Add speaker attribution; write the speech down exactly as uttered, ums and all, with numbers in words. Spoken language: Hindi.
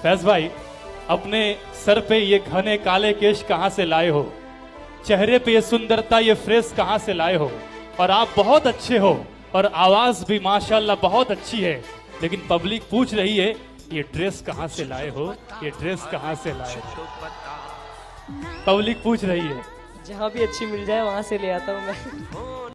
Speaker 1: फैज भाई, अपने सर पे ये घने काले केश कहां से लाए हो? चेहरे पे ये सुंदरता, ये फ्रेश कहां से लाए हो? और आप बहुत अच्छे हो और आवाज भी माशाल्लाह बहुत अच्छी है, लेकिन पब्लिक पूछ रही है ये ड्रेस कहां से लाए हो? ये ड्रेस कहां से लाए हो? पब्लिक पूछ रही है।
Speaker 2: जहाँ भी अच्छी मिल जाए वहां से ले आता हूँ मैं।